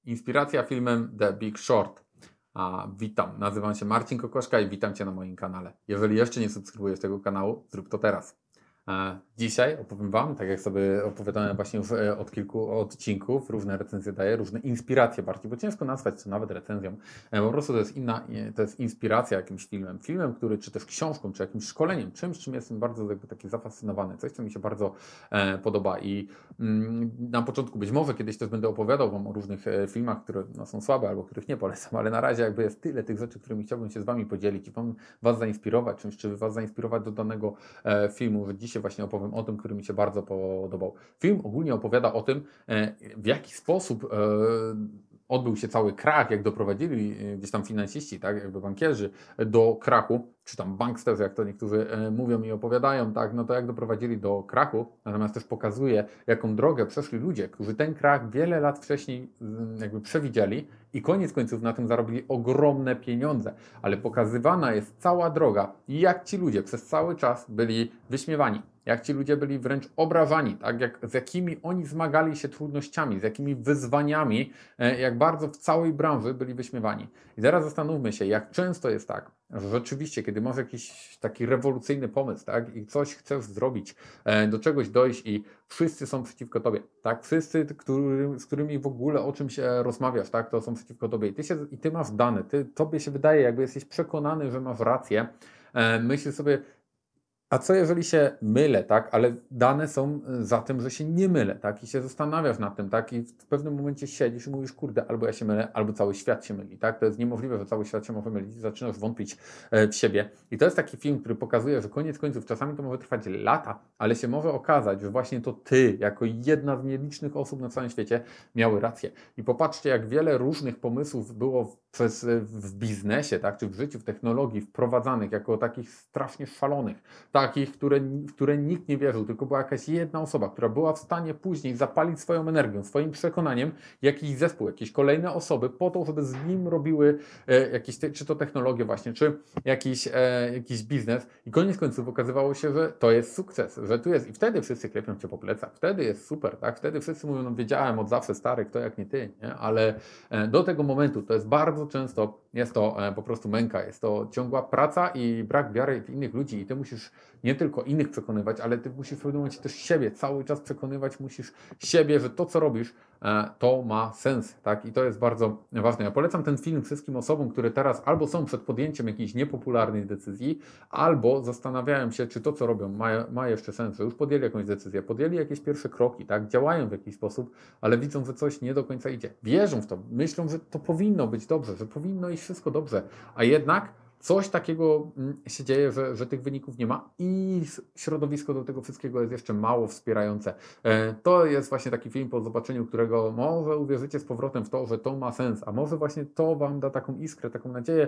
Inspiracja filmem The Big Short. Witam, nazywam się Marcin Kokoszka i witam Cię na moim kanale. Jeżeli jeszcze nie subskrybujesz tego kanału, zrób to teraz. Dzisiaj opowiem Wam, tak jak sobie opowiadałem właśnie już od kilku odcinków, różne recenzje daję, różne inspiracje bardziej, bo ciężko nazwać to nawet recenzją. Po prostu to jest inspiracja jakimś filmem, który, czy też książką, czy jakimś szkoleniem, czym jestem bardzo jakby taki zafascynowany, coś, co mi się bardzo podoba i na początku być może kiedyś też będę opowiadał Wam o różnych filmach, które są słabe albo których nie polecam, ale na razie jakby jest tyle tych rzeczy, którymi chciałbym się z Wami podzielić i Was zainspirować czymś, czy Was zainspirować do danego filmu, że dzisiaj właśnie opowiem o tym, który mi się bardzo podobał. Film ogólnie opowiada o tym, w jaki sposób odbył się cały krach, jak doprowadzili gdzieś tam finansiści, tak, jakby bankierzy do krachu, czy tam banksterzy, jak to niektórzy mówią i opowiadają, tak, no to jak doprowadzili do krachu, natomiast też pokazuje, jaką drogę przeszli ludzie, którzy ten krach wiele lat wcześniej jakby przewidzieli i koniec końców na tym zarobili ogromne pieniądze, ale pokazywana jest cała droga i jak ci ludzie przez cały czas byli wyśmiewani. Jak ci ludzie byli wręcz obrażani, tak? Z jakimi oni zmagali się trudnościami, z jakimi wyzwaniami, jak bardzo w całej branży byli wyśmiewani. I teraz zastanówmy się, jak często jest tak, że rzeczywiście, kiedy masz jakiś taki rewolucyjny pomysł, tak? I coś chcesz zrobić, do czegoś dojść i wszyscy są przeciwko tobie, tak? Wszyscy, z którymi w ogóle o czymś rozmawiasz, tak? To są przeciwko tobie. I ty masz dane, tobie się wydaje, jakby jesteś przekonany, że masz rację. Myślisz sobie, a co jeżeli się mylę, tak? Ale dane są za tym, że się nie mylę, tak? I się zastanawiasz nad tym, tak? I w pewnym momencie siedzisz i mówisz, kurde, albo ja się mylę, albo cały świat się myli, tak? To jest niemożliwe, że cały świat się może mylić. Zaczynasz wątpić w siebie. I to jest taki film, który pokazuje, że koniec końców czasami to może trwać lata, ale się może okazać, że właśnie to ty, jako jedna z nielicznych osób na całym świecie, miały rację. I popatrzcie, jak wiele różnych pomysłów było w biznesie, tak? Czy w życiu, w technologii wprowadzanych jako takich strasznie szalonych, takich, w które nikt nie wierzył, tylko była jakaś jedna osoba, która była w stanie później zapalić swoją energią, swoim przekonaniem jakiś zespół, jakieś kolejne osoby po to, żeby z nim robiły jakieś, czy to technologie właśnie, czy jakiś biznes i koniec końców okazywało się, że to jest sukces, że tu jest i wtedy wszyscy klepią Cię po plecach, wtedy jest super, tak? Wtedy wszyscy mówią, no wiedziałem od zawsze stary, kto jak nie Ty, nie? Ale do tego momentu to jest bardzo często, jest to po prostu męka, jest to ciągła praca i brak wiary w innych ludzi i Ty musisz nie tylko innych przekonywać, ale Ty musisz w pewnym momencie też siebie cały czas przekonywać, musisz siebie, że to, co robisz, to ma sens, tak? I to jest bardzo ważne. Ja polecam ten film wszystkim osobom, które teraz albo są przed podjęciem jakiejś niepopularnej decyzji, albo zastanawiają się, czy to, co robią, ma jeszcze sens, że już podjęli jakąś decyzję, podjęli jakieś pierwsze kroki, tak? Działają w jakiś sposób, ale widzą, że coś nie do końca idzie. Wierzą w to, myślą, że to powinno być dobrze, że powinno iść wszystko dobrze, a jednak coś takiego się dzieje, że tych wyników nie ma i środowisko do tego wszystkiego jest jeszcze mało wspierające. To jest właśnie taki film, po zobaczeniu którego może uwierzycie z powrotem w to, że to ma sens, a może właśnie to Wam da taką iskrę, taką nadzieję,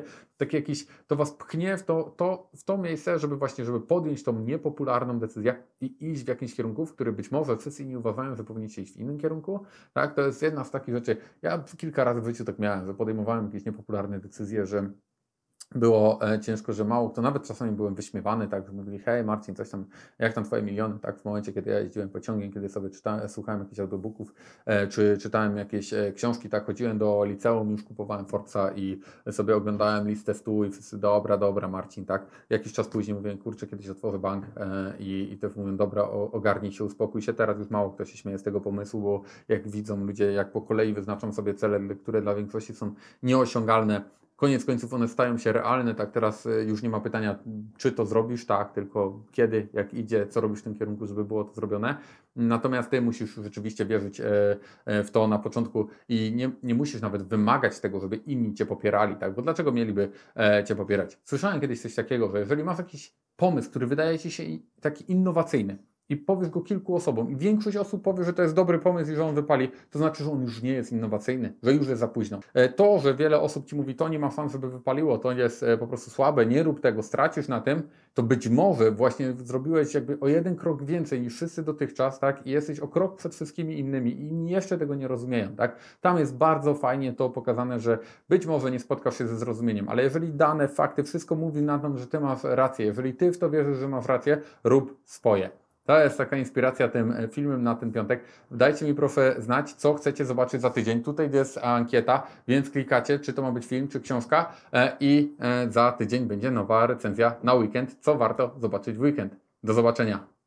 to Was pchnie w to miejsce, żeby podjąć tą niepopularną decyzję i iść w jakimś kierunku, w który być może wszyscy inni uważają, że powinniście iść w innym kierunku. Tak? To jest jedna z takich rzeczy. Ja kilka razy w życiu tak miałem, że podejmowałem jakieś niepopularne decyzje, że było ciężko, że mało kto, nawet czasami byłem wyśmiewany, tak, że mówili, hej Marcin, coś tam, jak tam Twoje miliony, tak, w momencie, kiedy ja jeździłem pociągiem, kiedy sobie słuchałem jakichś audiobooków, czy czytałem jakieś książki, tak, chodziłem do liceum, już kupowałem Forza i sobie oglądałem listę 100 i wszyscy, dobra Marcin, tak, jakiś czas później mówiłem, kurczę, kiedyś otworzę bank i też mówią, dobra, ogarnij się, uspokój się, teraz już mało kto się śmieje z tego pomysłu, bo jak widzą ludzie, jak po kolei wyznaczą sobie cele, które dla większości są nieosiągalne, koniec końców one stają się realne, tak teraz już nie ma pytania, czy to zrobisz, tak, tylko kiedy, jak idzie, co robisz w tym kierunku, żeby było to zrobione. Natomiast Ty musisz rzeczywiście wierzyć w to na początku i nie musisz nawet wymagać tego, żeby inni Cię popierali, tak, bo dlaczego mieliby Cię popierać? Słyszałem kiedyś coś takiego, że jeżeli masz jakiś pomysł, który wydaje Ci się taki innowacyjny, i powiesz go kilku osobom i większość osób powie, że to jest dobry pomysł i że on wypali, to znaczy, że on już nie jest innowacyjny, że już jest za późno. To, że wiele osób Ci mówi, to nie ma szans, żeby wypaliło, to jest po prostu słabe, nie rób tego, stracisz na tym, to być może właśnie zrobiłeś jakby o jeden krok więcej niż wszyscy dotychczas, tak? I jesteś o krok przed wszystkimi innymi i inni jeszcze tego nie rozumieją, tak? Tam jest bardzo fajnie to pokazane, że być może nie spotkasz się ze zrozumieniem, ale jeżeli dane, fakty, wszystko mówi na to, że Ty masz rację, jeżeli Ty w to wierzysz, że masz rację, rób swoje. To jest taka inspiracja tym filmem na ten piątek. Dajcie mi proszę znać, co chcecie zobaczyć za tydzień. Tutaj jest ankieta, więc klikacie, czy to ma być film, czy książka i za tydzień będzie nowa recenzja na weekend, co warto zobaczyć w weekend. Do zobaczenia.